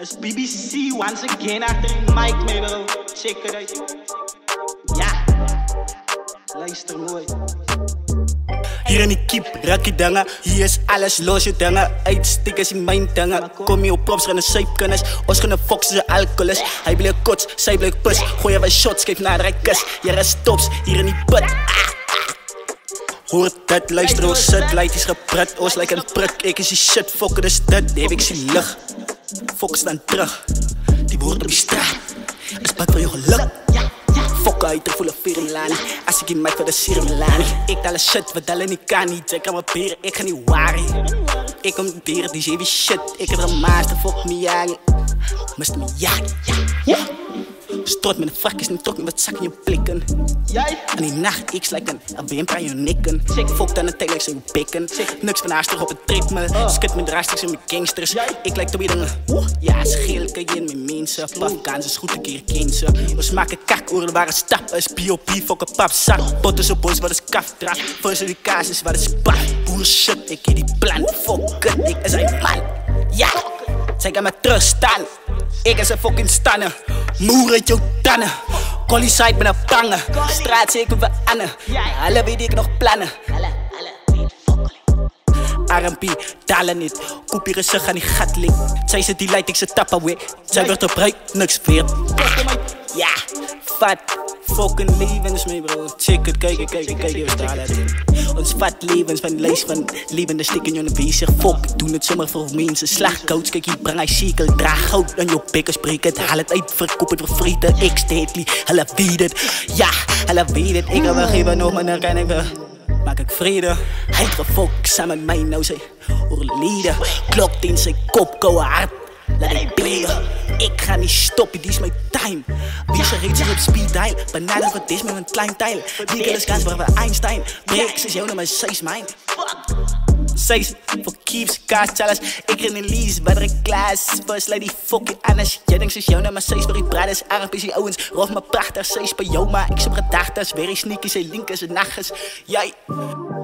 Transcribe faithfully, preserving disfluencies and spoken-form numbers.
It's B B C once again achter die mic, mee bro. Check het uit. Ja. Luister mooi. Hier in die kiep, rakkie dangen. Hier is alles los, je dangen. Uitstikkers in mijn dangen. Kom je op props, gaan een zeepkennis. Ons gaan een fox, ze alcoholus. Hij bleef kots, zij bleef pus. Gooi je wat shots, geef naar de kus. Hier is tops, hier in die put. Ah. Hoort dat, luister hoe zit. Light is gepret, ons lijkt een prik. Ik is die shit, fokken dus dat. Heb ik zie lucht. Fokken staan terug. Die behoort op die straat. Is bad voor je geluk. Fokken uit, ik voel een veer in lani. Als ik in mij voor de sirmelani. Ik dal shit, we dalen niet kan niet. Ik kan mijn peren, ik ga niet waren. Ik kom deren, die zeven shit. Ik heb er een master, fuck me jagen. Must me jagen. Stort met een varkens en trok met wat zak in je blikken. En die nacht, ik slijk een wimp aan je nikken. Fokt aan de tijd, like zo'n pikken. Niks van haar terug op het treadmill. Skit met draaistuks en met gangsters. Ik lijk te weer ja, scheel, kijk je in mijn mensen. Pafkaans is goed een keer kinderen. We smaken kak, oren waren stap. Is P O P, fokken pap, zak. Botten zo boos, wat is kafdra. Voor ze die kaas is, wat is pap. Bullshit, ik heb die plan. Fokken, ik is een man. Ja, zij gaan me terugstaan. Ik is een fucking stanne. Moer uit jouw tannen. Collie side met een pangen. Straat zeker we annen. Alle weet ik nog plannen. R en B, dalen niet. Kopieren ze gaan die gat lik. Zij ze die leidt, ik ze tappen weer. Zij wordt opruit, niks veert. Ja, vat. Fucking levens mee bro. Check het, kijk, kijk, kijk, we staan erin. Ons vat levens van lijst van levende stikken in de bezig. Fuck, ik doe het zomaar voor mensen. Slagcoach, kijk hier, breng hij cirkel. Draag goud aan je pikkers, breek het. Haal het uit, verkoop het, vervreten. Ik steedlie, hulle weet het. Ja, hulle weet het. Ik ga wel geven nog, maar dan kan ik weer. Maak ik vrede. Hij gefok, samen met mij nou zij oorleden. Klokt in zijn kop, koude hart. Laat ik bleden. Ik ga niet stoppen, die is mijn time. Wie ze reed zich op speed dial. Bananen wat is met een klein tijl. Die kills kans waar we Einstein. Break, ze is jou naar mijn zij is mijn. Zij voor keeps, kaas, challenge. Ik ren in lease, bij de klas. First lady, fucking Annes. Jij denkt ze is jou naar mijn zij is, maar ik praat is R P C Owens. Rof me prachtig, zij is bij jou, maar ik zoek gedacht. Very sneaky, zij linken, ze nachts. Jij.